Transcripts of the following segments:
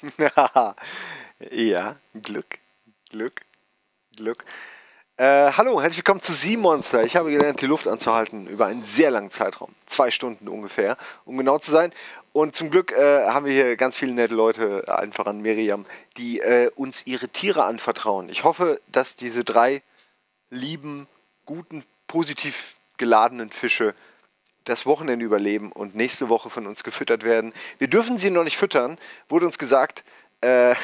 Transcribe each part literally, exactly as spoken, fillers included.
Ja, Glück, Glück, Glück. Äh, hallo, herzlich willkommen zu Sea Monster. Ich habe gelernt, die Luft anzuhalten über einen sehr langen Zeitraum. Zwei Stunden ungefähr, um genau zu sein. Und zum Glück äh, haben wir hier ganz viele nette Leute, einfach an Miriam, die äh, uns ihre Tiere anvertrauen. Ich hoffe, dass diese drei lieben, guten, positiv geladenen Fische das Wochenende überleben und nächste Woche von uns gefüttert werden. Wir dürfen sie noch nicht füttern, wurde uns gesagt. Äh,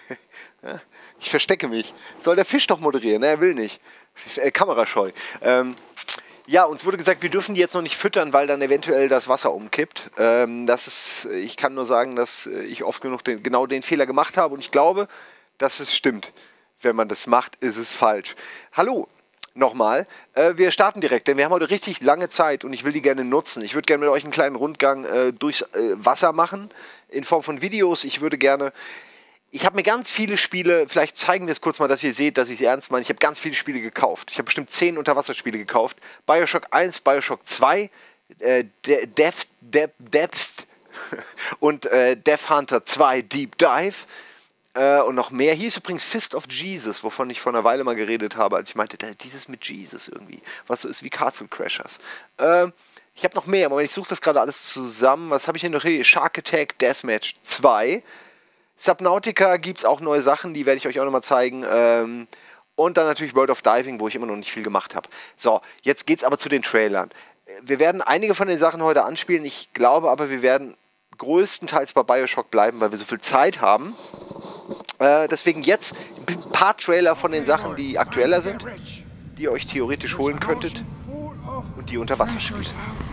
ich verstecke mich. Soll der Fisch doch moderieren? Ne, er will nicht. Äh, kamerascheu. Ähm, ja, uns wurde gesagt, wir dürfen die jetzt noch nicht füttern, weil dann eventuell das Wasser umkippt. Ähm, das ist, ich kann nur sagen, dass ich oft genug den, genau den Fehler gemacht habe und ich glaube, dass es stimmt. Wenn man das macht, ist es falsch. Hallo. Nochmal, äh, wir starten direkt, denn wir haben heute richtig lange Zeit und ich will die gerne nutzen. Ich würde gerne mit euch einen kleinen Rundgang äh, durchs äh, Wasser machen, in Form von Videos. Ich würde gerne, ich habe mir ganz viele Spiele, vielleicht zeigen wir es kurz mal, dass ihr seht, dass ich es ernst meine. Ich habe ganz viele Spiele gekauft. Ich habe bestimmt zehn Unterwasserspiele gekauft. Bioshock eins, Bioshock zwei, äh, De Depth, Depth, Depth und äh, Death Hunter zwei Deep Dive. Äh, und noch mehr. Hier ist übrigens Fist of Jesus, wovon ich vor einer Weile mal geredet habe, als ich meinte, dieses mit Jesus irgendwie, was so ist wie Castle Crashers. Äh, ich habe noch mehr, aber ich suche das gerade alles zusammen. Was habe ich hier noch hier? Shark Attack Deathmatch zwei. Subnautica gibt es auch neue Sachen, die werde ich euch auch nochmal zeigen. Ähm, und dann natürlich World of Diving, wo ich immer noch nicht viel gemacht habe. So, jetzt geht es aber zu den Trailern. Wir werden einige von den Sachen heute anspielen. Ich glaube aber, wir werden größtenteils bei Bioshock bleiben, weil wir so viel Zeit haben. Äh, deswegen jetzt ein paar Trailer von den Sachen, die aktueller sind, die ihr euch theoretisch holen könntet und die unter Wasser spielen.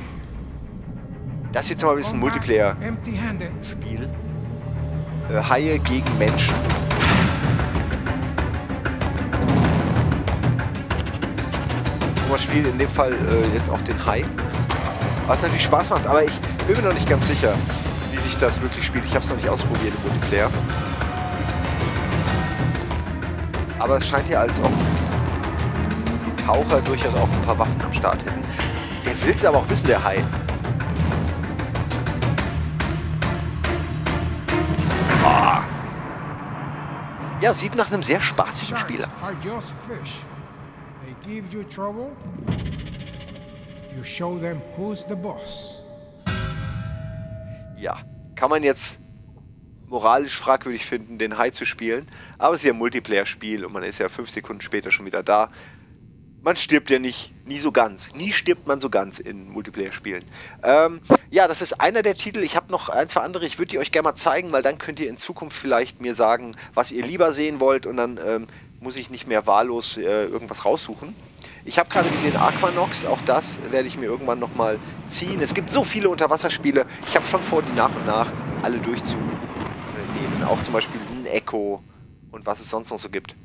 Das ist jetzt mal ein bisschen Multiplayer-Spiel. Äh, Haie gegen Menschen. Und man spielt in dem Fall äh, jetzt auch den Hai. Was natürlich Spaß macht, aber ich bin mir noch nicht ganz sicher, wie sich das wirklich spielt. Ich habe es noch nicht ausprobiert im Multiplayer. Aber es scheint ja, als ob die Taucher durchaus auch ein paar Waffen am Start hätten. Der will es aber auch wissen, der Hai. Oh. Ja, sieht nach einem sehr spaßigen Spiel aus. Ja, kann man jetzt moralisch fragwürdig finden, den Hai zu spielen, aber es ist ja ein Multiplayer-Spiel und man ist ja fünf Sekunden später schon wieder da. Man stirbt ja nicht, nie so ganz. Nie stirbt man so ganz in Multiplayer-Spielen. Ähm, ja, das ist einer der Titel. Ich habe noch ein, zwei andere, ich würde die euch gerne mal zeigen, weil dann könnt ihr in Zukunft vielleicht mir sagen, was ihr lieber sehen wollt und dann ähm, muss ich nicht mehr wahllos äh, irgendwas raussuchen. Ich habe gerade gesehen Aquanox, auch das werde ich mir irgendwann nochmal ziehen. Es gibt so viele Unterwasserspiele, ich habe schon vor, die nach und nach alle durchzunehmen. Auch zum Beispiel ein Echo und was es sonst noch so gibt.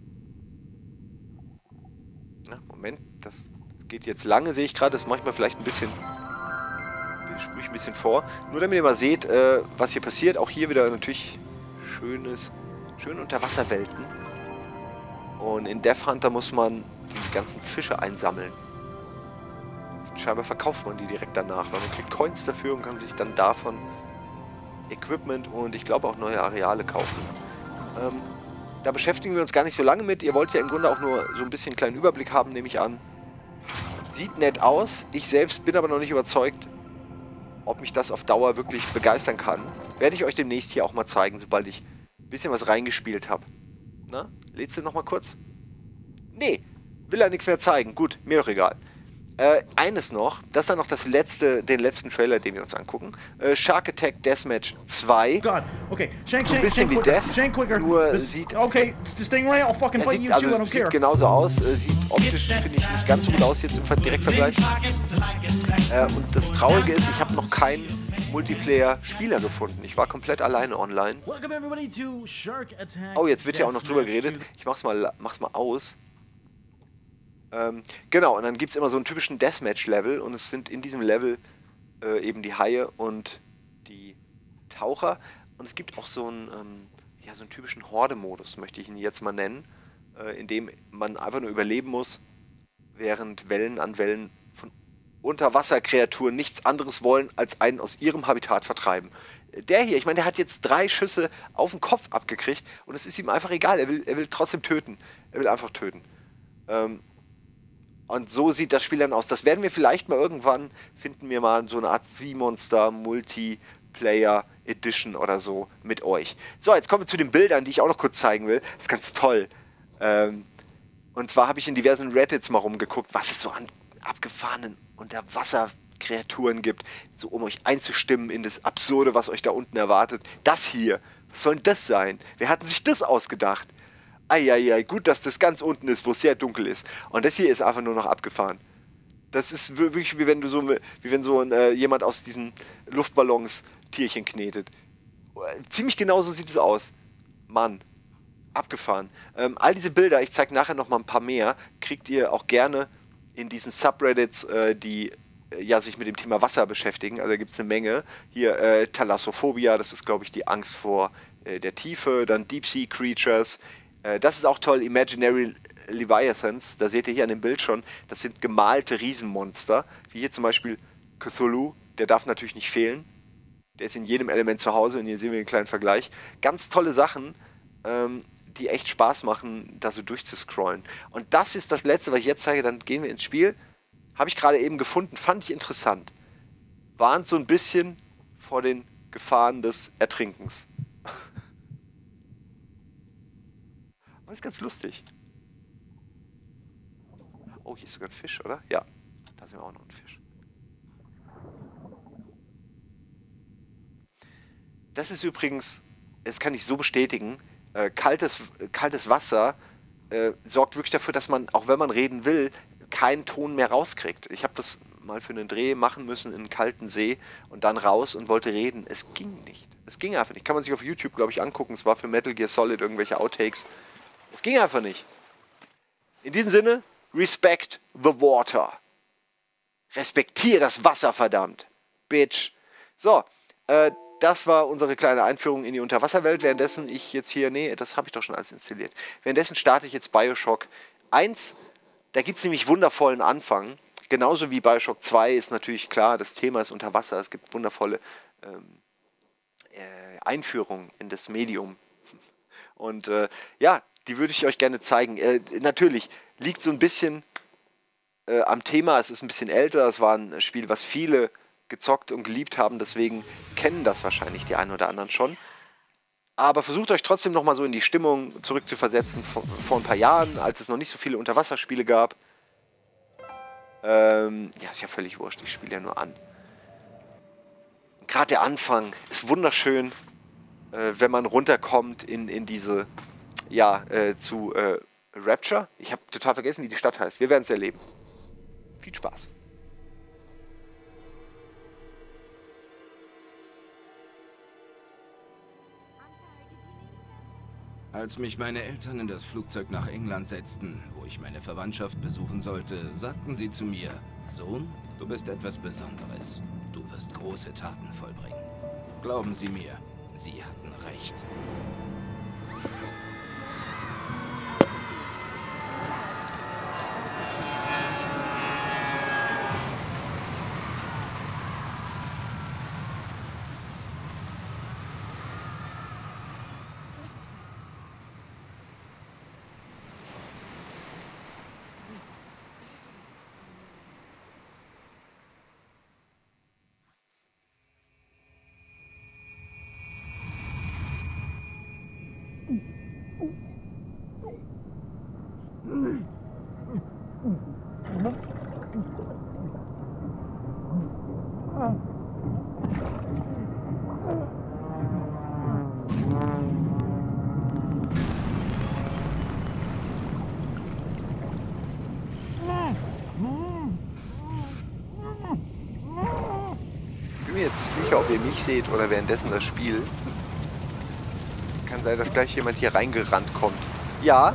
Na, Moment, das geht jetzt lange, sehe ich gerade. Das mache ich mal vielleicht ein bisschen, sprühe ich ein bisschen vor. Nur damit ihr mal seht, äh, was hier passiert. Auch hier wieder natürlich schönes, schöne Unterwasserwelten. Und in Death Hunter muss man die ganzen Fische einsammeln. Scheinbar verkauft man die direkt danach, weil man kriegt Coins dafür und kann sich dann davon Equipment und ich glaube auch neue Areale kaufen. Ähm, da beschäftigen wir uns gar nicht so lange mit. Ihr wollt ja im Grunde auch nur so ein bisschen einen kleinen Überblick haben, nehme ich an. Sieht nett aus. Ich selbst bin aber noch nicht überzeugt, ob mich das auf Dauer wirklich begeistern kann. Werde ich euch demnächst hier auch mal zeigen, sobald ich ein bisschen was reingespielt habe. Na, lädst du noch mal kurz? Nee, will er nichts mehr zeigen. Gut, mir doch egal. Äh, eines noch, das ist dann noch das letzte, den letzten Trailer, den wir uns angucken. Äh, Shark Attack Deathmatch zwei. Okay. Shank, so ein bisschen wie Death, nur sieht, okay, Stingray, I'll fucking er sieht, also, sieht genauso aus, äh, sieht optisch, finde ich, nicht ganz so gut aus jetzt im Direktvergleich. Äh, und das Traurige ist, ich habe noch keinen Multiplayer-Spieler gefunden. Ich war komplett alleine online. Oh, jetzt wird ja auch noch drüber geredet. Ich mach's mal, mach's mal aus. Ähm, genau, und dann gibt es immer so einen typischen Deathmatch-Level und es sind in diesem Level äh, eben die Haie und die Taucher und es gibt auch so einen, ähm, ja, so einen typischen Horde-Modus, möchte ich ihn jetzt mal nennen, äh, in dem man einfach nur überleben muss, während Wellen an Wellen von Unterwasserkreaturen nichts anderes wollen, als einen aus ihrem Habitat vertreiben. Der hier, ich meine, der hat jetzt drei Schüsse auf den Kopf abgekriegt und es ist ihm einfach egal. Er will, er will trotzdem töten. Er will einfach töten. Ähm, und so sieht das Spiel dann aus. Das werden wir vielleicht mal irgendwann, finden wir mal so eine Art Sea-Monster Multiplayer Edition oder so mit euch. So, jetzt kommen wir zu den Bildern, die ich auch noch kurz zeigen will. Das ist ganz toll. Ähm, und zwar habe ich in diversen Reddits mal rumgeguckt, was es so an abgefahrenen Unterwasserkreaturen gibt, so um euch einzustimmen in das Absurde, was euch da unten erwartet. Das hier, was soll denn das sein? Wer hat sich das ausgedacht? Eieiei, gut, dass das ganz unten ist, wo es sehr dunkel ist. Und das hier ist einfach nur noch abgefahren. Das ist wirklich wie wenn du so, wie wenn so ein, äh, jemand aus diesen Luftballons Tierchen knetet. Ziemlich genau so sieht es aus. Mann, abgefahren. Ähm, all diese Bilder, ich zeige nachher noch mal ein paar mehr, kriegt ihr auch gerne in diesen Subreddits, äh, die äh, ja, sich mit dem Thema Wasser beschäftigen. Also da gibt es eine Menge. Hier äh, Thalassophobia, das ist glaube ich die Angst vor äh, der Tiefe. Dann Deep Sea Creatures. Äh, das ist auch toll, Imaginary Leviathans. Da seht ihr hier an dem Bild schon, das sind gemalte Riesenmonster. Wie hier zum Beispiel Cthulhu, der darf natürlich nicht fehlen. Der ist in jedem Element zu Hause und hier sehen wir einen kleinen Vergleich. Ganz tolle Sachen, ähm, die echt Spaß machen, da so durchzuscrollen. Und das ist das Letzte, was ich jetzt zeige, dann gehen wir ins Spiel. Habe ich gerade eben gefunden, fand ich interessant. Warnt so ein bisschen vor den Gefahren des Ertrinkens. Das ist ganz lustig. Oh, hier ist sogar ein Fisch, oder? Ja, da sind wir auch noch ein Fisch. Das ist übrigens, das kann ich so bestätigen, äh, kaltes, kaltes Wasser äh, sorgt wirklich dafür, dass man, auch wenn man reden will, keinen Ton mehr rauskriegt. Ich habe das mal für einen Dreh machen müssen in einen kalten See und dann raus und wollte reden. Es ging nicht. Es ging einfach nicht. Kann man sich auf YouTube, glaube ich, angucken. Es war für Metal Gear Solid irgendwelche Outtakes. Es ging einfach nicht. In diesem Sinne, respect the water. Respektier das Wasser, verdammt. Bitch. So, äh, das war unsere kleine Einführung in die Unterwasserwelt. Währenddessen ich jetzt hier, nee, das habe ich doch schon alles installiert. Währenddessen starte ich jetzt Bioshock eins. Da gibt es nämlich wundervollen Anfang. Genauso wie Bioshock zwei ist natürlich klar, das Thema ist Unterwasser. Es gibt wundervolle ähm, äh, Einführungen in das Medium. Und äh, ja, die würde ich euch gerne zeigen. Äh, natürlich liegt so ein bisschen äh, am Thema. Es ist ein bisschen älter. Es war ein Spiel, was viele gezockt und geliebt haben, deswegen kennen das wahrscheinlich die einen oder anderen schon. Aber versucht euch trotzdem nochmal so in die Stimmung zurückzuversetzen vor, vor ein paar Jahren, als es noch nicht so viele Unterwasserspiele gab. Ähm, ja, ist ja völlig wurscht, ich spiele ja nur an. Gerade der Anfang ist wunderschön, äh, wenn man runterkommt in, in diese, ja, äh, zu äh, Rapture. Ich habe total vergessen, wie die Stadt heißt. Wir werden es erleben. Viel Spaß. Als mich meine Eltern in das Flugzeug nach England setzten, wo ich meine Verwandtschaft besuchen sollte, sagten sie zu mir, Sohn, du bist etwas Besonderes. Du wirst große Taten vollbringen. Glauben Sie mir, sie hatten recht. Ich bin mir jetzt nicht sicher, ob ihr mich seht oder währenddessen das Spiel. Kann sein, dass gleich jemand hier reingerannt kommt. Ja.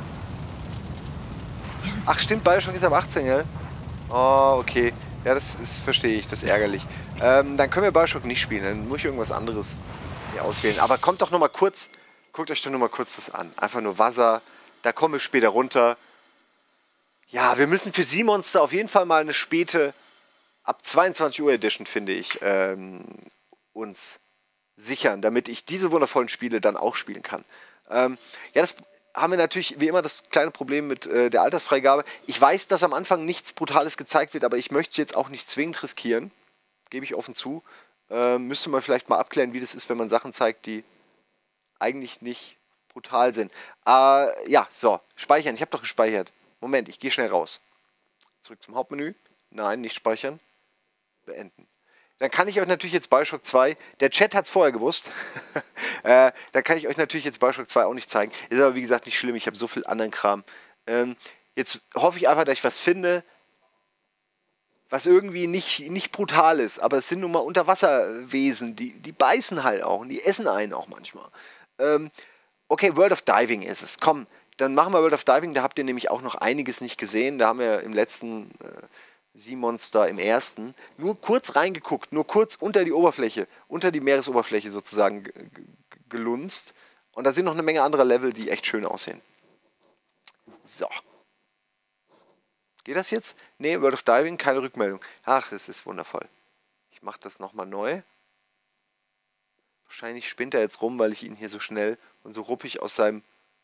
Ach stimmt, Bioshock ist ab achtzehn, ja? Oh, okay. Ja, das ist, verstehe ich, das ist ärgerlich. Ähm, dann können wir Bioshock nicht spielen, dann muss ich irgendwas anderes hier auswählen. Aber kommt doch nochmal kurz, guckt euch doch nochmal kurz das an. Einfach nur Wasser, da kommen wir später runter. Ja, wir müssen für Sea-Monster auf jeden Fall mal eine späte, ab zweiundzwanzig Uhr Edition, finde ich, ähm, uns sichern, damit ich diese wundervollen Spiele dann auch spielen kann. Ähm, ja, das haben wir natürlich wie immer das kleine Problem mit äh, der Altersfreigabe. Ich weiß, dass am Anfang nichts Brutales gezeigt wird, aber ich möchte es jetzt auch nicht zwingend riskieren. Gebe ich offen zu. Äh, müsste man vielleicht mal abklären, wie das ist, wenn man Sachen zeigt, die eigentlich nicht brutal sind. Äh, ja, so, speichern. Ich habe doch gespeichert. Moment, ich gehe schnell raus. Zurück zum Hauptmenü. Nein, nicht speichern. Beenden. Dann kann ich euch natürlich jetzt Bioshock zwei, der Chat hat es vorher gewusst, äh, dann kann ich euch natürlich jetzt Bioshock zwei auch nicht zeigen. Ist aber wie gesagt nicht schlimm, ich habe so viel anderen Kram. Ähm, jetzt hoffe ich einfach, dass ich was finde, was irgendwie nicht, nicht brutal ist, aber es sind nun mal Unterwasserwesen, die, die beißen halt auch und die essen einen auch manchmal. Ähm, okay, World of Diving ist es. Komm, dann machen wir World of Diving, da habt ihr nämlich auch noch einiges nicht gesehen, da haben wir im letzten... Äh, Seamonster im ersten, nur kurz reingeguckt, nur kurz unter die Oberfläche, unter die Meeresoberfläche sozusagen gelunzt. Und da sind noch eine Menge anderer Level, die echt schön aussehen. So. Geht das jetzt? Ne, World of Diving, keine Rückmeldung. Ach, das ist wundervoll. Ich mache das nochmal neu. Wahrscheinlich spinnt er jetzt rum, weil ich ihn hier so schnell und so ruppig aus seinem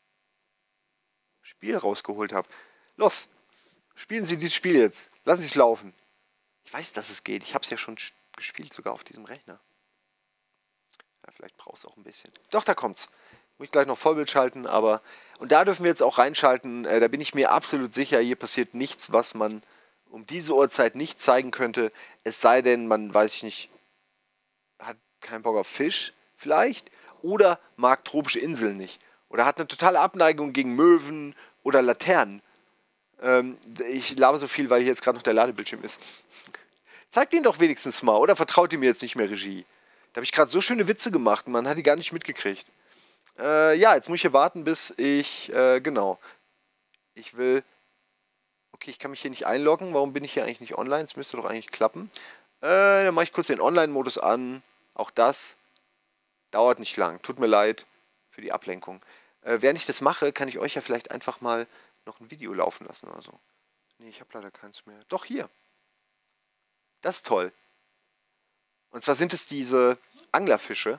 Spiel rausgeholt habe. Los! Spielen Sie dieses Spiel jetzt. Lassen Sie es laufen. Ich weiß, dass es geht. Ich habe es ja schon gespielt, sogar auf diesem Rechner. Ja, vielleicht braucht es auch ein bisschen. Doch, da kommt's. Muss ich gleich noch Vollbild schalten, aber... Und da dürfen wir jetzt auch reinschalten. Äh, da bin ich mir absolut sicher, hier passiert nichts, was man um diese Uhrzeit nicht zeigen könnte. Es sei denn, man, weiß ich nicht, hat keinen Bock auf Fisch, vielleicht. Oder mag tropische Inseln nicht. Oder hat eine totale Abneigung gegen Möwen oder Laternen. Ich laber so viel, weil hier jetzt gerade noch der Ladebildschirm ist. Zeigt ihn doch wenigstens mal, oder vertraut ihr mir jetzt nicht mehr Regie? Da habe ich gerade so schöne Witze gemacht und man hat die gar nicht mitgekriegt. Äh, ja, jetzt muss ich hier warten, bis ich, äh, genau. Ich will, okay, ich kann mich hier nicht einloggen. Warum bin ich hier eigentlich nicht online? Das müsste doch eigentlich klappen. Äh, dann mache ich kurz den Online-Modus an. Auch das dauert nicht lang. Tut mir leid für die Ablenkung. Äh, während ich das mache, kann ich euch ja vielleicht einfach mal noch ein Video laufen lassen oder so. Nee, ich habe leider keins mehr. Doch, hier. Das ist toll. Und zwar sind es diese Anglerfische.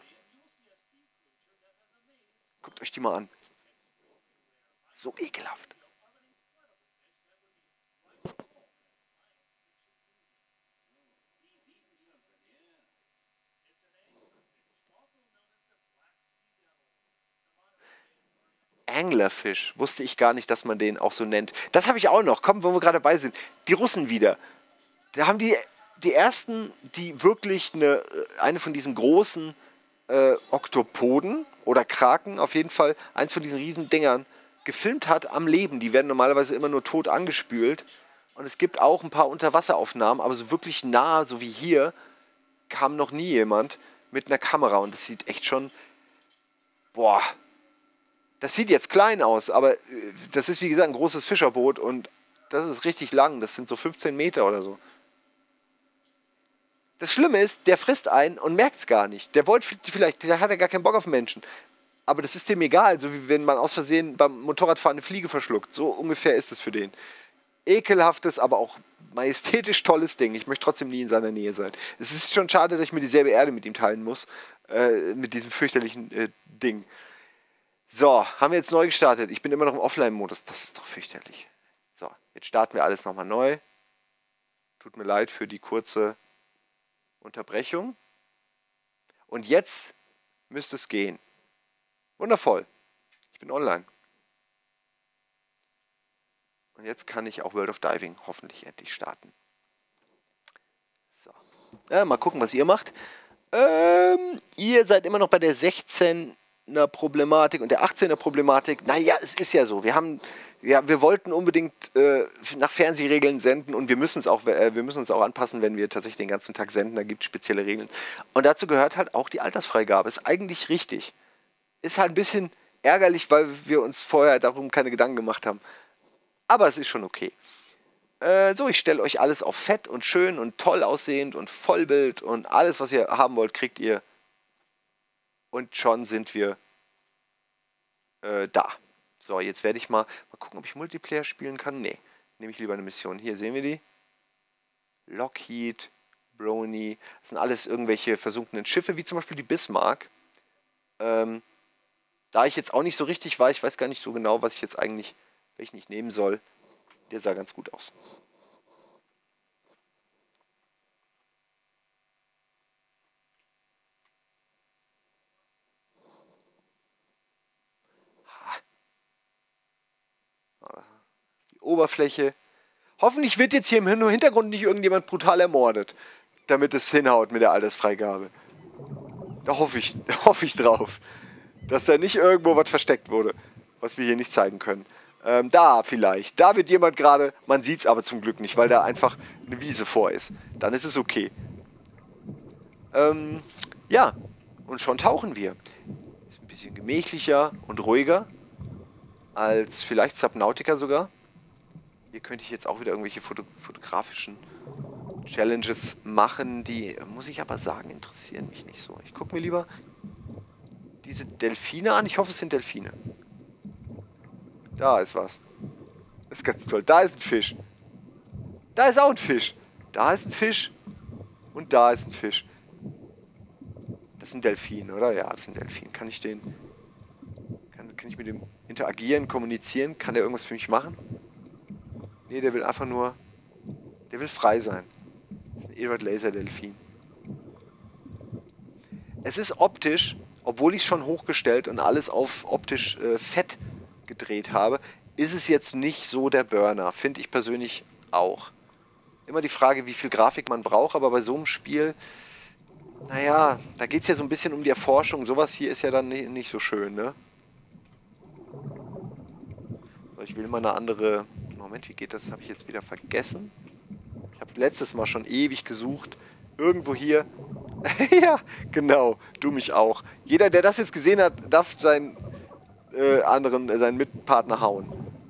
Guckt euch die mal an. So ekelhaft. Anglerfisch. Wusste ich gar nicht, dass man den auch so nennt. Das habe ich auch noch. Komm, wo wir gerade dabei sind. Die Russen wieder. Da haben die, die ersten, die wirklich eine, eine von diesen großen äh, Oktopoden oder Kraken, auf jeden Fall eins von diesen riesen Dingern, gefilmt hat am Leben. Die werden normalerweise immer nur tot angespült. Und es gibt auch ein paar Unterwasseraufnahmen, aber so wirklich nah, so wie hier, kam noch nie jemand mit einer Kamera. Und das sieht echt schon... Boah... Das sieht jetzt klein aus, aber das ist wie gesagt ein großes Fischerboot und das ist richtig lang. Das sind so fünfzehn Meter oder so. Das Schlimme ist, der frisst einen und merkt es gar nicht. Der wollte vielleicht, der hat ja gar keinen Bock auf Menschen. Aber das ist dem egal, so wie wenn man aus Versehen beim Motorradfahren eine Fliege verschluckt. So ungefähr ist es für den. Ekelhaftes, aber auch majestätisch tolles Ding. Ich möchte trotzdem nie in seiner Nähe sein. Es ist schon schade, dass ich mir dieselbe Erde mit ihm teilen muss. Äh, mit diesem fürchterlichen äh, Ding. So, haben wir jetzt neu gestartet. Ich bin immer noch im Offline-Modus. Das ist doch fürchterlich. So, jetzt starten wir alles nochmal neu. Tut mir leid für die kurze Unterbrechung. Und jetzt müsste es gehen. Wundervoll. Ich bin online. Und jetzt kann ich auch World of Diving hoffentlich endlich starten. So. Ja, mal gucken, was ihr macht. Ähm, ihr seid immer noch bei der sechzehner Problematik und der achtzehnter Problematik. Naja, es ist ja so. Wir haben, ja, wir wollten unbedingt äh, nach Fernsehregeln senden und wir müssen es auch, äh, wir müssen uns auch anpassen, wenn wir tatsächlich den ganzen Tag senden. Da gibt es spezielle Regeln. Und dazu gehört halt auch die Altersfreigabe. Ist eigentlich richtig. Ist halt ein bisschen ärgerlich, weil wir uns vorher darum keine Gedanken gemacht haben. Aber es ist schon okay. Äh, so, ich stelle euch alles auf fett und schön und toll aussehend und Vollbild und alles, was ihr haben wollt, kriegt ihr. Und schon sind wir äh, da. So, jetzt werde ich mal, mal gucken, ob ich Multiplayer spielen kann. Nee, nehme ich lieber eine Mission. Hier sehen wir die. Lockheed Brony. Das sind alles irgendwelche versunkenen Schiffe, wie zum Beispiel die Bismarck. Ähm, da ich jetzt auch nicht so richtig weiß, ich weiß gar nicht so genau, was ich jetzt eigentlich, welchen ich nehmen soll. Der sah ganz gut aus. Die Oberfläche. Hoffentlich wird jetzt hier im Hintergrund nicht irgendjemand brutal ermordet, damit es hinhaut mit der Altersfreigabe. Da hoffe ich, da hoffe ich drauf, dass da nicht irgendwo was versteckt wurde, was wir hier nicht zeigen können. Ähm, da vielleicht. Da wird jemand gerade, man sieht es aber zum Glück nicht, weil da einfach eine Wiese vor ist. Dann ist es okay. Ähm, ja, und schon tauchen wir. Ist ein bisschen gemächlicher und ruhiger als vielleicht Subnautica sogar. Hier könnte ich jetzt auch wieder irgendwelche Foto fotografischen Challenges machen, die, muss ich aber sagen, interessieren mich nicht so. Ich gucke mir lieber diese Delfine an. Ich hoffe, es sind Delfine. Da ist was. Das ist ganz toll. Da ist ein Fisch. Da ist auch ein Fisch. Da ist ein Fisch. Und da ist ein Fisch. Das ist ein Delfin, oder? Ja, das ist ein Delfin. Kann ich den... Kann, kann ich mit dem interagieren, kommunizieren? Kann der irgendwas für mich machen? Nee, der will einfach nur... Der will frei sein. Das ist ein Edward Laser Delfin. Es ist optisch, obwohl ich es schon hochgestellt und alles auf optisch äh, fett gedreht habe, ist es jetzt nicht so der Burner. Finde ich persönlich auch. Immer die Frage, wie viel Grafik man braucht, aber bei so einem Spiel, naja, da geht es ja so ein bisschen um die Erforschung. Sowas hier ist ja dann nicht, nicht so schön, ne? Ich will mal eine andere... Moment, wie geht das? Habe ich jetzt wieder vergessen. Ich habe letztes Mal schon ewig gesucht. Irgendwo hier. Ja, genau. Du mich auch. Jeder, der das jetzt gesehen hat, darf seinen äh, anderen, äh, seinen Mitpartner hauen.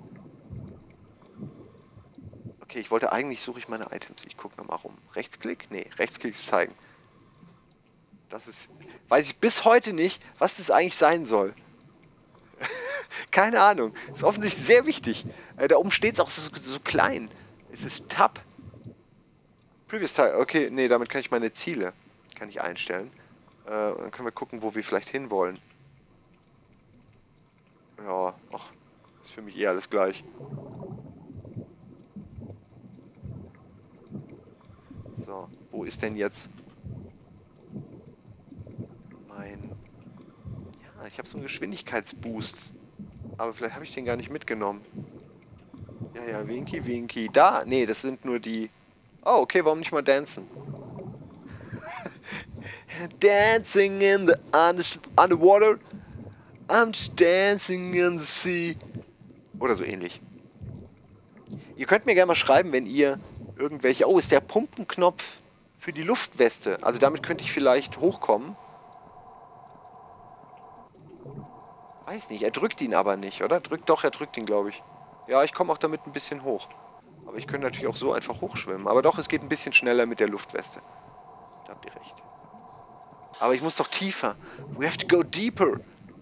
Okay, ich wollte eigentlich, suche ich meine Items. Ich gucke nochmal rum. Rechtsklick? Nee, Rechtsklick ist zeigen. Das ist, weiß ich bis heute nicht, was das eigentlich sein soll. Keine Ahnung. Ist offensichtlich sehr wichtig. Äh, da oben steht es auch so, so klein. Es ist Tab. Previous Tile. Okay, nee, damit kann ich meine Ziele kann ich einstellen. Äh, dann können wir gucken, wo wir vielleicht hinwollen. Ja, ach, ist für mich eh alles gleich. So, wo ist denn jetzt mein... Ja, ich habe so einen Geschwindigkeitsboost. Aber vielleicht habe ich den gar nicht mitgenommen. Ja, ja, Winky, Winky. Da, nee, das sind nur die... Oh, okay, warum nicht mal dancen? Dancing in the underwater. I'm just dancing in the sea. Oder so ähnlich. Ihr könnt mir gerne mal schreiben, wenn ihr irgendwelche... Oh, ist der Pumpenknopf für die Luftweste. Also damit könnte ich vielleicht hochkommen. Weiß nicht, er drückt ihn aber nicht, oder? Drückt doch, er drückt ihn, glaube ich. Ja, ich komme auch damit ein bisschen hoch. Aber ich könnte natürlich auch so einfach hochschwimmen. Aber doch, es geht ein bisschen schneller mit der Luftweste. Da habt ihr recht. Aber ich muss doch tiefer. We have to go deeper.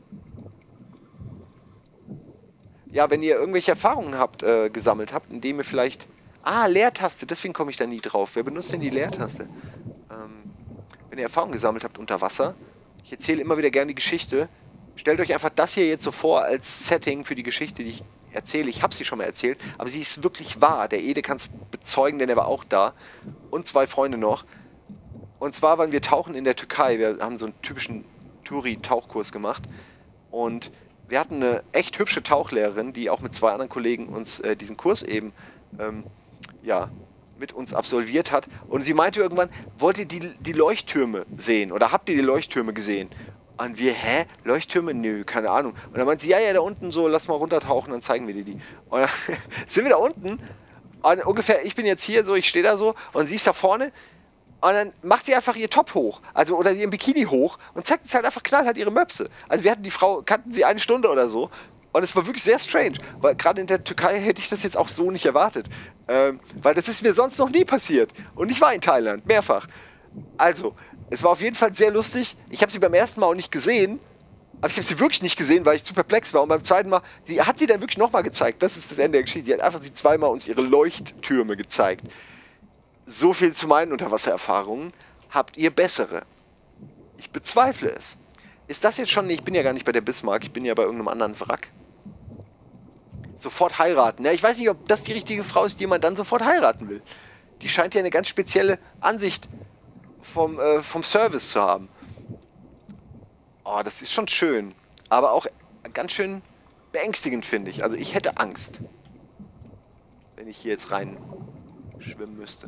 Ja, wenn ihr irgendwelche Erfahrungen habt, äh, gesammelt habt, indem ihr vielleicht... Ah, Leertaste, deswegen komme ich da nie drauf. Wer benutzt denn die Leertaste? Ähm, wenn ihr Erfahrungen gesammelt habt unter Wasser. Ich erzähle immer wieder gerne die Geschichte. Stellt euch einfach das hier jetzt so vor als Setting für die Geschichte, die ich erzähle. Ich habe sie schon mal erzählt, aber sie ist wirklich wahr. Der Ede kann es bezeugen, denn er war auch da. Und zwei Freunde noch. Und zwar waren wir tauchen in der Türkei. Wir haben so einen typischen Touri-Tauchkurs gemacht. Und wir hatten eine echt hübsche Tauchlehrerin, die auch mit zwei anderen Kollegen uns äh, diesen Kurs eben ähm, ja, mit uns absolviert hat. Und sie meinte irgendwann, wollt ihr die, die Leuchttürme sehen? Oder habt ihr die Leuchttürme gesehen? Und wir, hä? Leuchttürme? Nö, keine Ahnung. Und dann meint sie, ja, ja, da unten so, lass mal runtertauchen, dann zeigen wir dir die. Und dann sind wir da unten. Und ungefähr, ich bin jetzt hier so, ich stehe da so und sie ist da vorne. Und dann macht sie einfach ihr Top hoch, also oder ihren Bikini hoch und zeigt uns halt einfach knallhart ihre Möpse. Also wir hatten die Frau, kannten sie eine Stunde oder so. Und es war wirklich sehr strange, weil gerade in der Türkei hätte ich das jetzt auch so nicht erwartet. Ähm, weil das ist mir sonst noch nie passiert. Und ich war in Thailand, mehrfach. Also, es war auf jeden Fall sehr lustig. Ich habe sie beim ersten Mal auch nicht gesehen. Aber ich habe sie wirklich nicht gesehen, weil ich zu perplex war. Und beim zweiten Mal, sie hat sie dann wirklich nochmal gezeigt. Das ist das Ende der Geschichte. Sie hat einfach sie zweimal uns ihre Leuchttürme gezeigt. So viel zu meinen Unterwassererfahrungen. Habt ihr bessere? Ich bezweifle es. Ist das jetzt schon... Ich bin ja gar nicht bei der Bismarck, ich bin ja bei irgendeinem anderen Wrack. Sofort heiraten. Ja, ich weiß nicht, ob das die richtige Frau ist, die man dann sofort heiraten will. Die scheint ja eine ganz spezielle Ansicht vom, äh, vom Service zu haben. Oh, das ist schon schön. Aber auch ganz schön beängstigend, finde ich. Also ich hätte Angst, wenn ich hier jetzt rein schwimmen müsste.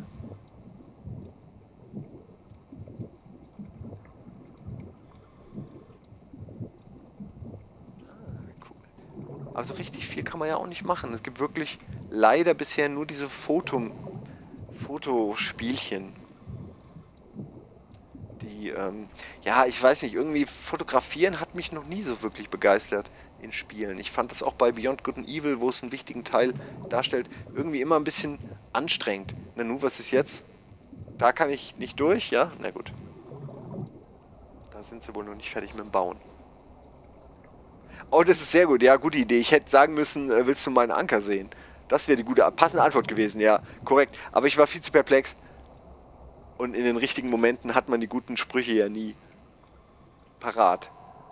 Aber so richtig viel kann man ja auch nicht machen. Es gibt wirklich leider bisher nur diese Foto, Fotospielchen. Die, ähm, ja, ich weiß nicht, irgendwie fotografieren hat mich noch nie so wirklich begeistert in Spielen. Ich fand das auch bei Beyond Good and Evil, wo es einen wichtigen Teil darstellt, irgendwie immer ein bisschen anstrengend. Na nu, was ist jetzt? Da kann ich nicht durch, ja? Na gut. Da sind sie wohl noch nicht fertig mit dem Bauen. Oh, das ist sehr gut. Ja, gute Idee. Ich hätte sagen müssen, äh, willst du meinen Anker sehen? Das wäre die gute, passende Antwort gewesen. Ja, korrekt. Aber ich war viel zu perplex. Und in den richtigen Momenten hat man die guten Sprüche ja nie parat.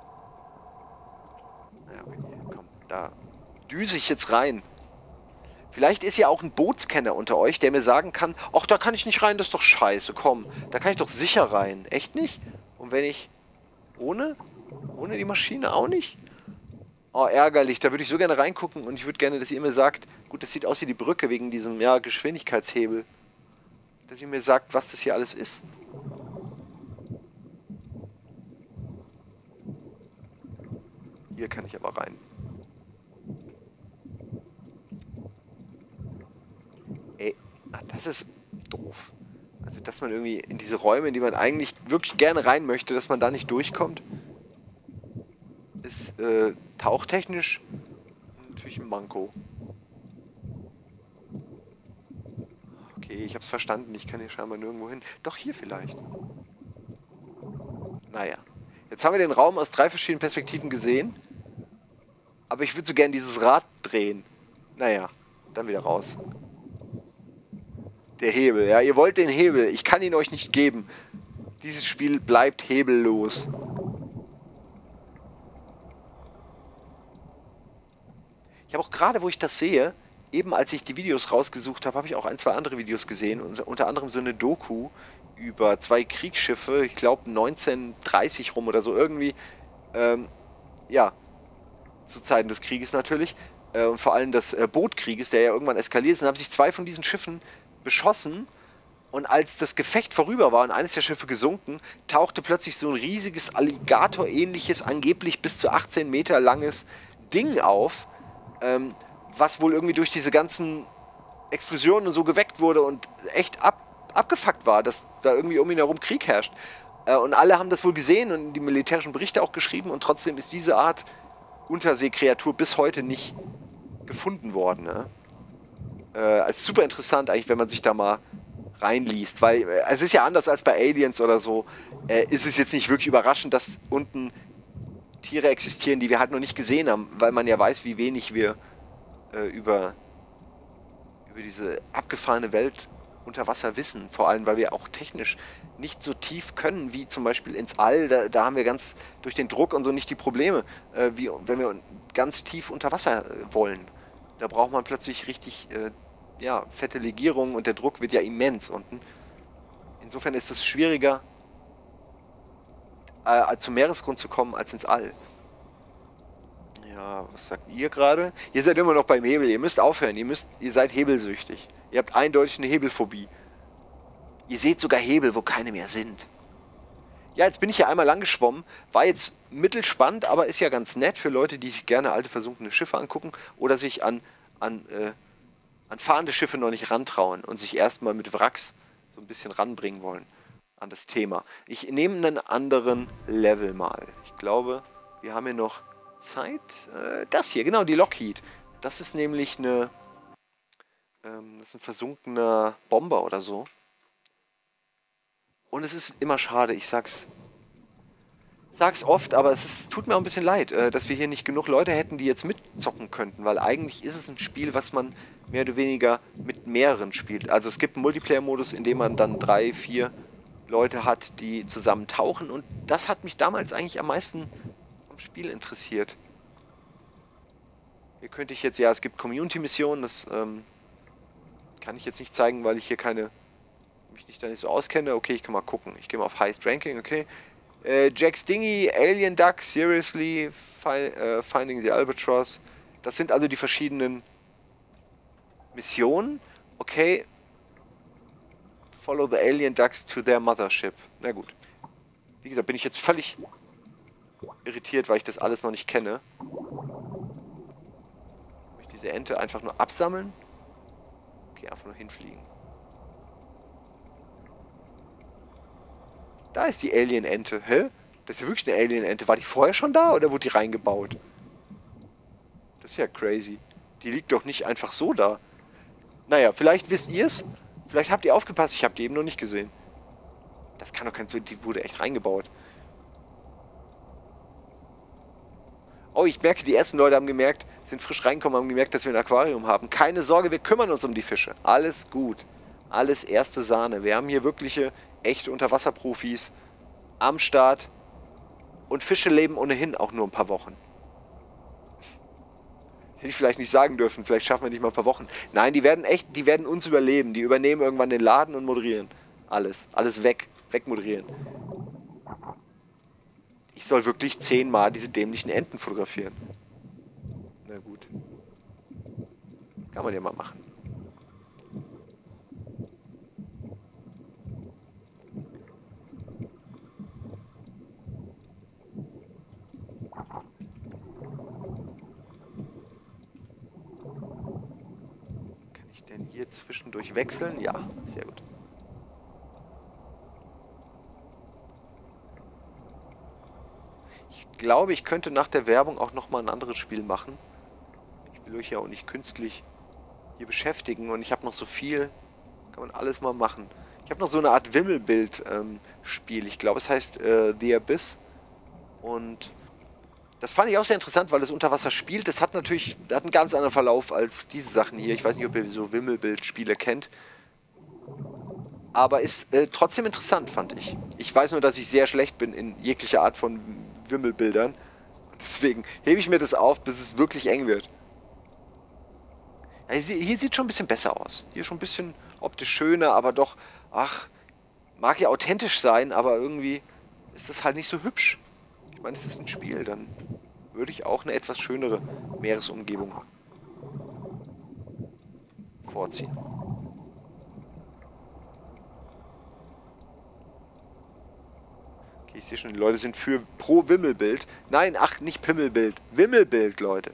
Ja, okay, komm, da düse ich jetzt rein. Vielleicht ist ja auch ein Bootskenner unter euch, der mir sagen kann, ach, da kann ich nicht rein, das ist doch scheiße, komm. Da kann ich doch sicher rein. Echt nicht? Und wenn ich ohne? Ohne die Maschine auch nicht? Oh, ärgerlich. Da würde ich so gerne reingucken und ich würde gerne, dass ihr mir sagt, gut, das sieht aus wie die Brücke wegen diesem, ja, Geschwindigkeitshebel. Dass ihr mir sagt, was das hier alles ist. Hier kann ich aber rein. Ey, ach, das ist doof. Also, dass man irgendwie in diese Räume, in die man eigentlich wirklich gerne rein möchte, dass man da nicht durchkommt, ist äh, tauchtechnisch natürlich ein Manko. Okay, ich hab's verstanden. Ich kann hier scheinbar nirgendwo hin. Doch hier vielleicht. Naja. Jetzt haben wir den Raum aus drei verschiedenen Perspektiven gesehen. Aber ich würde so gern dieses Rad drehen. Naja, dann wieder raus. Der Hebel, ja. Ihr wollt den Hebel. Ich kann ihn euch nicht geben. Dieses Spiel bleibt hebellos. Ich habe auch gerade, wo ich das sehe, eben als ich die Videos rausgesucht habe, habe ich auch ein, zwei andere Videos gesehen. Und unter anderem so eine Doku über zwei Kriegsschiffe, ich glaube neunzehnhundertdreißig rum oder so, irgendwie, ähm, ja, zu Zeiten des Krieges natürlich. Äh, und vor allem des äh, Bootkrieges, der ja irgendwann eskaliert ist. Und haben sich zwei von diesen Schiffen beschossen. Und als das Gefecht vorüber war und eines der Schiffe gesunken, tauchte plötzlich so ein riesiges Alligator-ähnliches, angeblich bis zu achtzehn Meter langes Ding auf, ähm, was wohl irgendwie durch diese ganzen Explosionen und so geweckt wurde und echt ab, abgefuckt war, dass da irgendwie um ihn herum Krieg herrscht. Äh, und alle haben das wohl gesehen und die militärischen Berichte auch geschrieben und trotzdem ist diese Art Unterseekreatur bis heute nicht gefunden worden. Ne? Äh, also super interessant eigentlich, wenn man sich da mal reinliest, weil äh, es ist ja anders als bei Aliens oder so, äh, ist es jetzt nicht wirklich überraschend, dass unten Tiere existieren, die wir halt noch nicht gesehen haben, weil man ja weiß, wie wenig wir äh, über, über diese abgefahrene Welt unter Wasser wissen. Vor allem, weil wir auch technisch nicht so tief können, wie zum Beispiel ins All. Da, da haben wir ganz durch den Druck und so nicht die Probleme, äh, wie wenn wir ganz tief unter Wasser äh, wollen. Da braucht man plötzlich richtig äh, ja, fette Legierungen und der Druck wird ja immens unten. Insofern ist es schwieriger, äh, zum Meeresgrund zu kommen, als ins All. Ja, was sagt ihr gerade? Ihr seid immer noch beim Hebel. Ihr müsst aufhören. Ihr, müsst, ihr seid hebelsüchtig. Ihr habt eindeutig eine Hebelphobie. Ihr seht sogar Hebel, wo keine mehr sind. Ja, jetzt bin ich ja einmal lang geschwommen. War jetzt mittelspannend, aber ist ja ganz nett für Leute, die sich gerne alte versunkene Schiffe angucken oder sich an, an, äh, an fahrende Schiffe noch nicht rantrauen und sich erstmal mit Wracks so ein bisschen ranbringen wollen an das Thema. Ich nehme einen anderen Level mal. Ich glaube, wir haben hier noch Zeit. Äh, das hier, genau, die Lockheed. Das ist nämlich eine, ähm, das ist ein versunkener Bomber oder so. Und es ist immer schade, ich sag's sag's oft, aber es ist, tut mir auch ein bisschen leid, äh, dass wir hier nicht genug Leute hätten, die jetzt mitzocken könnten, weil eigentlich ist es ein Spiel, was man mehr oder weniger mit mehreren spielt. Also es gibt einen Multiplayer-Modus, in dem man dann drei, vier Leute hat, die zusammen tauchen, und das hat mich damals eigentlich am meisten am Spiel interessiert. Hier könnte ich jetzt, ja, es gibt Community-Missionen, das ähm, kann ich jetzt nicht zeigen, weil ich hier keine, mich nicht da nicht so auskenne. Okay, ich kann mal gucken. Ich gehe mal auf Highest Ranking, okay. Äh, Jack Stingy, Alien Duck, Seriously, Fi äh, Finding the Albatross. Das sind also die verschiedenen Missionen. Okay. Follow the Alien Ducks to their mothership. Na gut. Wie gesagt, bin ich jetzt völlig irritiert, weil ich das alles noch nicht kenne. Möchte ich diese Ente einfach nur absammeln? Okay, einfach nur hinfliegen. Da ist die Alien-Ente. Hä? Das ist ja wirklich eine Alien-Ente. War die vorher schon da oder wurde die reingebaut? Das ist ja crazy. Die liegt doch nicht einfach so da. Naja, vielleicht wisst ihr es. Vielleicht habt ihr aufgepasst. Ich habe die eben noch nicht gesehen. Das kann doch kein... Die wurde echt reingebaut. Oh, ich merke, die ersten Leute haben gemerkt, sind frisch reingekommen, haben gemerkt, dass wir ein Aquarium haben. Keine Sorge, wir kümmern uns um die Fische. Alles gut. Alles erste Sahne. Wir haben hier wirkliche, echte Unterwasserprofis am Start. Und Fische leben ohnehin auch nur ein paar Wochen. Hätte ich vielleicht nicht sagen dürfen. Vielleicht schaffen wir nicht mal ein paar Wochen. Nein, die werden echt, die werden uns überleben. Die übernehmen irgendwann den Laden und moderieren. Alles. Alles weg. Wegmoderieren. Ich soll wirklich zehnmal diese dämlichen Enten fotografieren. Na gut. Kann man ja mal machen. Kann ich denn hier zwischendurch wechseln? Ja, sehr gut. Ich glaube, ich könnte nach der Werbung auch nochmal ein anderes Spiel machen. Ich will euch ja auch nicht künstlich hier beschäftigen und ich habe noch so viel, kann man alles mal machen. Ich habe noch so eine Art Wimmelbild-Spiel. Ähm, ich glaube, es heißt äh, The Abyss. Und das fand ich auch sehr interessant, weil das unter Wasser spielt. Das hat natürlich das hat einen ganz anderen Verlauf als diese Sachen hier. Ich weiß nicht, ob ihr so Wimmelbild-Spiele kennt. Aber ist äh, trotzdem interessant, fand ich. Ich weiß nur, dass ich sehr schlecht bin in jeglicher Art von Wimmelbildern. Deswegen hebe ich mir das auf, bis es wirklich eng wird. Ja, hier, hier sieht schon ein bisschen besser aus. Hier schon ein bisschen optisch schöner, aber doch, ach, mag ja authentisch sein, aber irgendwie ist es halt nicht so hübsch. Ich meine, es ist ein Spiel, dann würde ich auch eine etwas schönere Meeresumgebung vorziehen. Ich sehe schon, die Leute sind für pro Wimmelbild. Nein, ach, nicht Pimmelbild. Wimmelbild, Leute.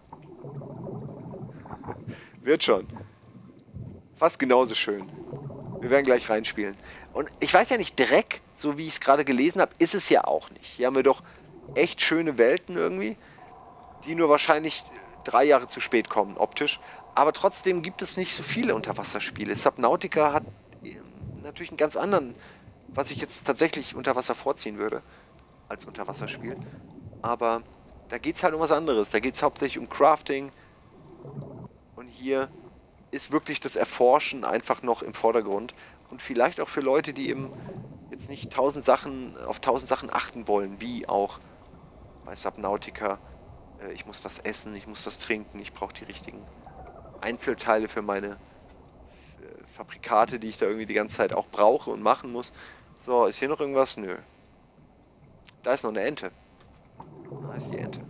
Wird schon. Fast genauso schön. Wir werden gleich reinspielen. Und ich weiß ja nicht, Dreck, so wie ich es gerade gelesen habe, ist es ja auch nicht. Hier haben wir doch echt schöne Welten irgendwie, die nur wahrscheinlich drei Jahre zu spät kommen, optisch. Aber trotzdem gibt es nicht so viele Unterwasserspiele. Subnautica hat natürlich einen ganz anderen, was ich jetzt tatsächlich unter Wasser vorziehen würde, als Unterwasserspiel. Aber da geht es halt um was anderes. Da geht es hauptsächlich um Crafting. Und hier ist wirklich das Erforschen einfach noch im Vordergrund. Und vielleicht auch für Leute, die eben jetzt nicht tausend Sachen, auf tausend Sachen achten wollen, wie auch bei Subnautica. Äh, ich muss was essen, ich muss was trinken, ich brauche die richtigen Einzelteile für meine Fabrikate, die ich da irgendwie die ganze Zeit auch brauche und machen muss. So, ist hier noch irgendwas? Nö. Da ist noch eine Ente. Da ist die Ente.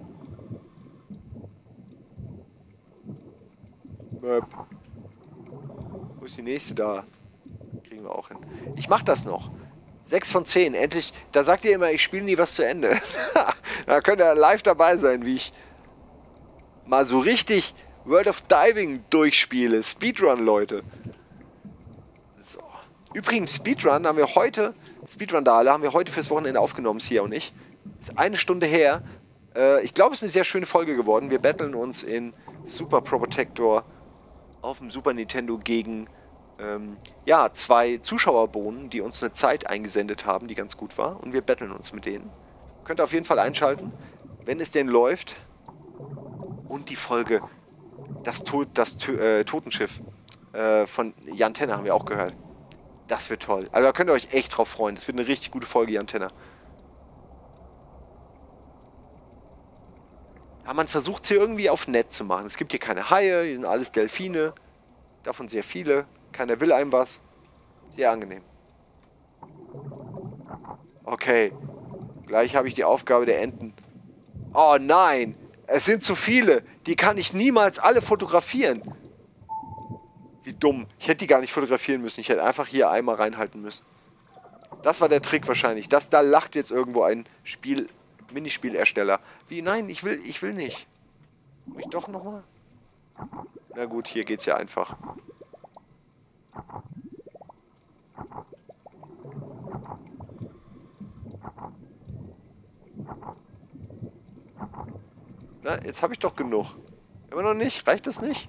Möp. Wo ist die nächste? Da. Kriegen wir auch hin. Ich mach das noch. sechs von zehn. Endlich. Da sagt ihr immer, ich spiele nie was zu Ende. Da könnt ihr live dabei sein, wie ich mal so richtig World of Diving durchspiele. Speedrun, Leute. So. Übrigens, Speedrun haben wir heute, Speedrun-Dale haben wir heute fürs Wochenende aufgenommen, Sia und ich. Ist eine Stunde her. Äh, ich glaube, es ist eine sehr schöne Folge geworden. Wir battlen uns in Super Pro Protector auf dem Super Nintendo gegen ähm, ja, zwei Zuschauerbohnen, die uns eine Zeit eingesendet haben, die ganz gut war. Und wir battlen uns mit denen. Könnt ihr auf jeden Fall einschalten, wenn es denn läuft. Und die Folge Das, Tod, das äh, Totenschiff äh, von Jan Tenner haben wir auch gehört. Das wird toll. Also da könnt ihr euch echt drauf freuen. Das wird eine richtig gute Folge, Jan Tenner. Ja, man versucht es hier irgendwie auf nett zu machen. Es gibt hier keine Haie, hier sind alles Delfine. Davon sehr viele. Keiner will einem was. Sehr angenehm. Okay. Gleich habe ich die Aufgabe der Enten. Oh nein! Es sind zu viele. Die kann ich niemals alle fotografieren. Wie dumm. Ich hätte die gar nicht fotografieren müssen. Ich hätte einfach hier einmal reinhalten müssen. Das war der Trick wahrscheinlich. Das, da lacht jetzt irgendwo ein Spiel... Minispielersteller. Wie? Nein, ich will, ich will nicht. Muss ich doch nochmal? Na gut, hier geht's ja einfach. Na, jetzt habe ich doch genug. Immer noch nicht? Reicht das nicht?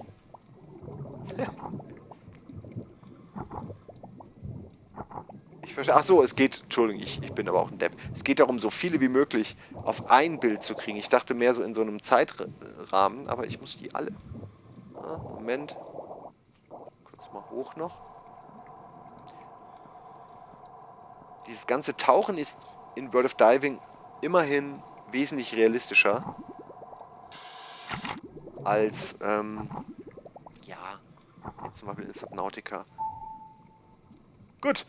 Ich verstehe. Ach so, es geht, Entschuldigung, ich, ich bin aber auch ein Depp. Es geht darum, so viele wie möglich auf ein Bild zu kriegen. Ich dachte mehr so in so einem Zeitrahmen, aber ich muss die alle. Ah, Moment. Kurz mal hoch noch. Dieses ganze Tauchen ist in World of Diving immerhin wesentlich realistischer als, ähm, ja, jetzt zum Beispiel in Subnautica. Gut.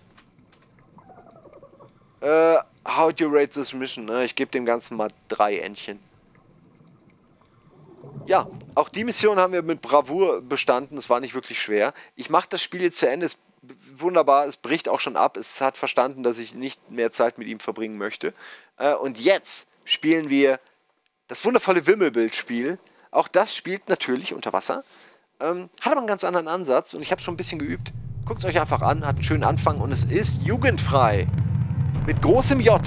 Äh, how do you rate this mission? Ne? Ich gebe dem Ganzen mal drei Entchen. Ja, auch die Mission haben wir mit Bravour bestanden. Es war nicht wirklich schwer. Ich mache das Spiel jetzt zu Ende. Es ist wunderbar. Es bricht auch schon ab. Es hat verstanden, dass ich nicht mehr Zeit mit ihm verbringen möchte. Äh, und jetzt spielen wir das wundervolle Wimmelbildspiel. Auch das spielt natürlich unter Wasser. Ähm, hat aber einen ganz anderen Ansatz. Und ich habe schon ein bisschen geübt. Guckt es euch einfach an. Hat einen schönen Anfang. Und es ist jugendfrei. Mit großem J.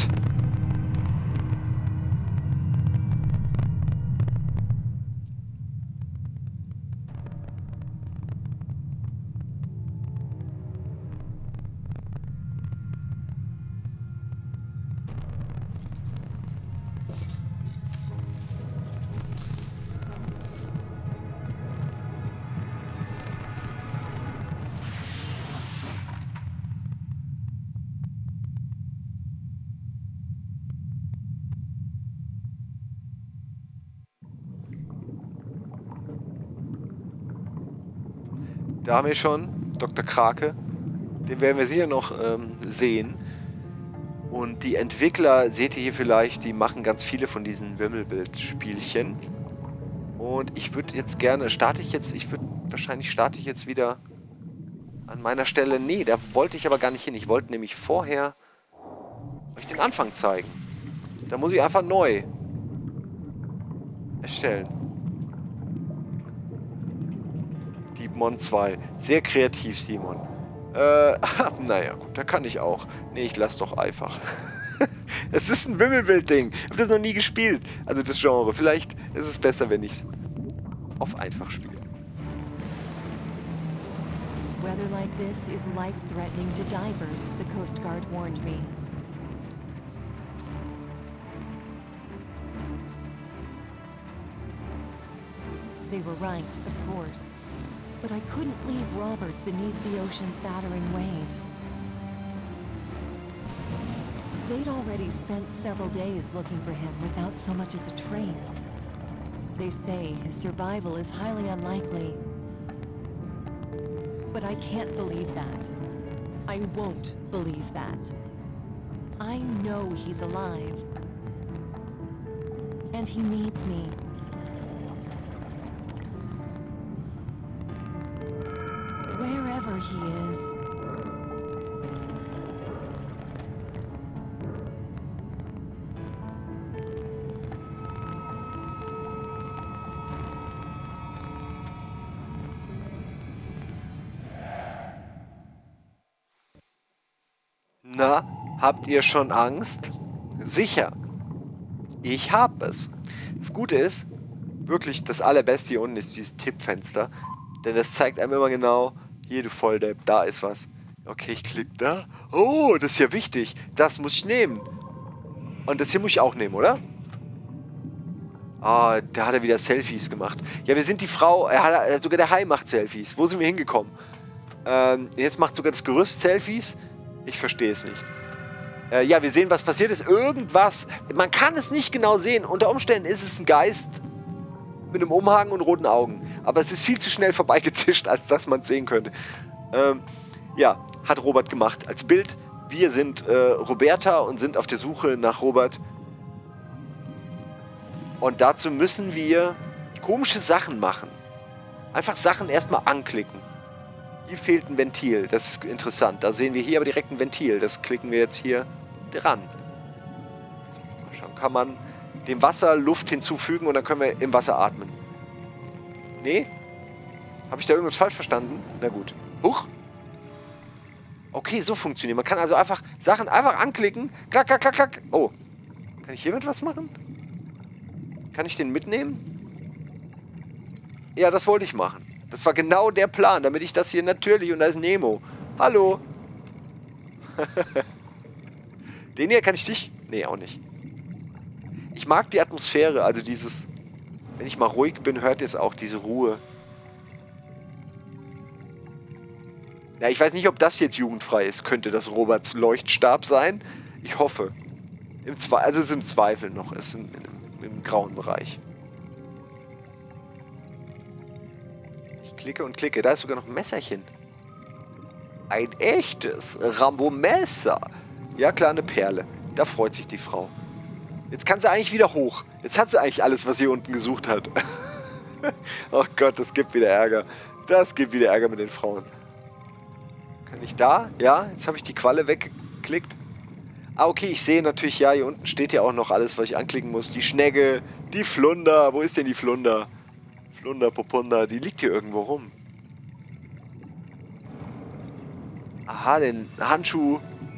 Da haben wir schon Doktor Krake. Den werden wir sicher noch ähm, sehen. Und die Entwickler, seht ihr hier vielleicht, die machen ganz viele von diesen Wimmelbildspielchen. Und ich würde jetzt gerne, starte ich jetzt, ich würde, wahrscheinlich starte ich jetzt wieder an meiner Stelle. Nee, da wollte ich aber gar nicht hin. Ich wollte nämlich vorher euch den Anfang zeigen. Da muss ich einfach neu erstellen. Simon zwei. Sehr kreativ, Simon. Äh, naja, gut, da kann ich auch. Nee, ich lass doch einfach. Es ist ein Wimmelbild-Ding. Ich habe das noch nie gespielt. Also das Genre. Vielleicht ist es besser, wenn ich es auf einfach spiele. Weather like this is life-threatening to divers, the Coast Guard warned me. They were right, of course. But I couldn't leave Robert beneath the ocean's battering waves. They'd already spent several days looking for him without so much as a trace. They say his survival is highly unlikely. But I can't believe that. I won't believe that. I know he's alive. And he needs me. Wherever he is. Na, habt ihr schon Angst? Sicher. Ich hab es. Das Gute ist, wirklich das Allerbeste hier unten ist dieses Tippfenster. Denn das zeigt einem immer genau, hier du Volldepp, da ist was. Okay, ich klicke da. Oh, das ist ja wichtig. Das muss ich nehmen. Und das hier muss ich auch nehmen, oder? Ah, da hat er wieder Selfies gemacht. Ja, wir sind die Frau... Er hat, sogar der Hai macht Selfies. Wo sind wir hingekommen? Ähm, jetzt macht sogar das Gerüst Selfies. Ich verstehe es nicht. Äh, ja, wir sehen, was passiert ist. Irgendwas... Man kann es nicht genau sehen. Unter Umständen ist es ein Geist mit einem Umhang und roten Augen. Aber es ist viel zu schnell vorbeigezischt, als dass man es sehen könnte. Ähm, ja, hat Robert gemacht. Als Bild, wir sind äh, Roberta und sind auf der Suche nach Robert. Und dazu müssen wir komische Sachen machen. Einfach Sachen erstmal anklicken. Hier fehlt ein Ventil. Das ist interessant. Da sehen wir hier aber direkt ein Ventil. Das klicken wir jetzt hier dran. Schon kann man dem Wasser Luft hinzufügen und dann können wir im Wasser atmen. Nee? Habe ich da irgendwas falsch verstanden? Na gut. Huch. Okay, so funktioniert. Man kann also einfach Sachen einfach anklicken. Klack, klack, klack, klack. Oh. Kann ich hiermit was machen? Kann ich den mitnehmen? Ja, das wollte ich machen. Das war genau der Plan, damit ich das hier natürlich... Und da ist Nemo. Hallo. Den hier kann ich dich... Nee, auch nicht. Ich mag die Atmosphäre, also dieses... Wenn ich mal ruhig bin, hört ihr es auch, diese Ruhe. Ja, ich weiß nicht, ob das jetzt jugendfrei ist. Könnte das Roberts Leuchtstab sein? Ich hoffe. Im Zwe also es ist im Zweifel noch. Es ist im, im, im grauen Bereich. Ich klicke und klicke. Da ist sogar noch ein Messerchen. Ein echtes Rambo-Messer. Ja, klar, eine Perle. Da freut sich die Frau. Jetzt kann sie eigentlich wieder hoch. Jetzt hat sie eigentlich alles, was sie unten gesucht hat. Oh Gott, das gibt wieder Ärger. Das gibt wieder Ärger mit den Frauen. Kann ich da? Ja, jetzt habe ich die Qualle weggeklickt. Ah, okay, ich sehe natürlich, ja, hier unten steht ja auch noch alles, was ich anklicken muss. Die Schnegge, die Flunder. Wo ist denn die Flunder? Flunder, Popunda, die liegt hier irgendwo rum. Aha, den Handschuh.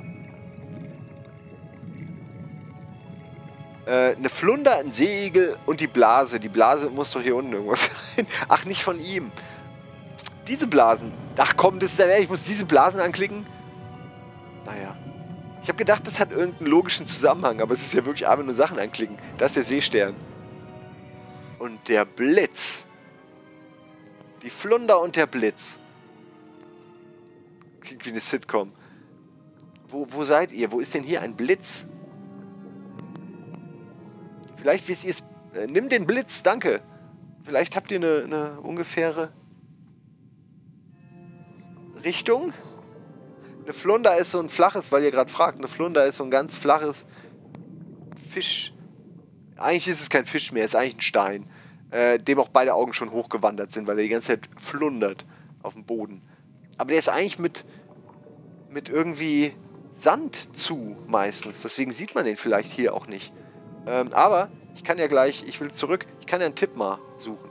Äh, eine Flunder, ein Seeigel und die Blase. Die Blase muss doch hier unten irgendwo sein. Ach, nicht von ihm. Diese Blasen. Ach komm, das ist der, ich muss diese Blasen anklicken. Naja. Ich habe gedacht, das hat irgendeinen logischen Zusammenhang, aber es ist ja wirklich einfach nur Sachen anklicken. Da ist der Seestern. Und der Blitz. Die Flunder und der Blitz. Klingt wie eine Sitcom. Wo, wo seid ihr? Wo ist denn hier ein Blitz? Vielleicht wisst ihr es. Äh, nimm den Blitz, danke. Vielleicht habt ihr eine, eine ungefähre Richtung. Eine Flunder ist so ein flaches, weil ihr gerade fragt, eine Flunder ist so ein ganz flaches Fisch. Eigentlich ist es kein Fisch mehr, es ist eigentlich ein Stein, äh, dem auch beide Augen schon hochgewandert sind, weil er die ganze Zeit flundert auf dem Boden. Aber der ist eigentlich mit, mit irgendwie Sand zu meistens, deswegen sieht man den vielleicht hier auch nicht. Ähm, aber ich kann ja gleich, ich will zurück, ich kann ja einen Tipp mal suchen.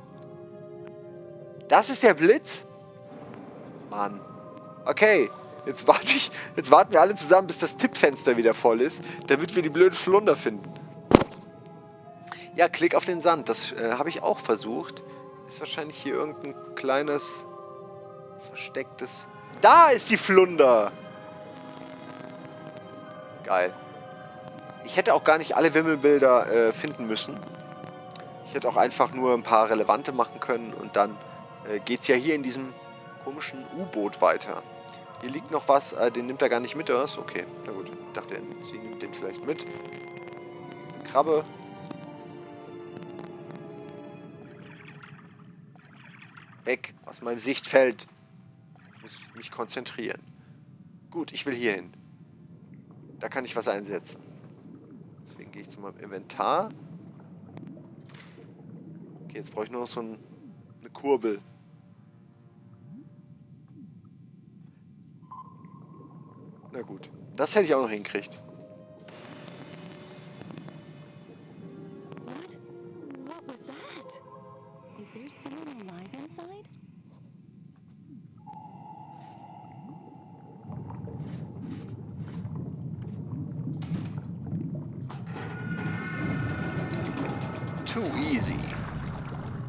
Das ist der Blitz? Mann. Okay, jetzt, warte ich, jetzt warten wir alle zusammen, bis das Tippfenster wieder voll ist, damit wir die blöde Flunder finden. Ja, klick auf den Sand. Das äh, habe ich auch versucht. Ist wahrscheinlich hier irgendein kleines, verstecktes... Da ist die Flunder! Geil. Ich hätte auch gar nicht alle Wimmelbilder äh, finden müssen. Ich hätte auch einfach nur ein paar relevante machen können und dann äh, geht es ja hier in diesem komischen U-Boot weiter. Hier liegt noch was, äh, den nimmt er gar nicht mit, oder? Okay, na gut. Ich dachte, sie nimmt den vielleicht mit. Krabbe. Weg aus meinem Sichtfeld. Ich muss mich konzentrieren. Gut, ich will hier hin. Da kann ich was einsetzen. Deswegen gehe ich zu meinem Inventar. Okay, jetzt brauche ich nur noch so ein, eine Kurbel. Na gut, das hätte ich auch noch hingekriegt. What? What was that? Is there someone alive inside? Too easy.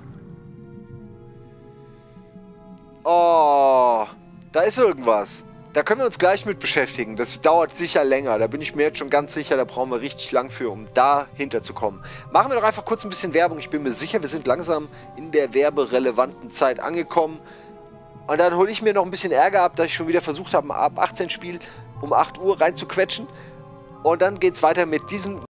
Oh, da ist irgendwas. Da können wir uns gleich mit beschäftigen. Das dauert sicher länger. Da bin ich mir jetzt schon ganz sicher, da brauchen wir richtig lang für, um da hinterzukommen. Machen wir doch einfach kurz ein bisschen Werbung. Ich bin mir sicher, wir sind langsam in der werberelevanten Zeit angekommen. Und dann hole ich mir noch ein bisschen Ärger ab, dass ich schon wieder versucht habe, ein ab achtzehn Spiel um acht Uhr reinzuquetschen. Und dann geht es weiter mit diesem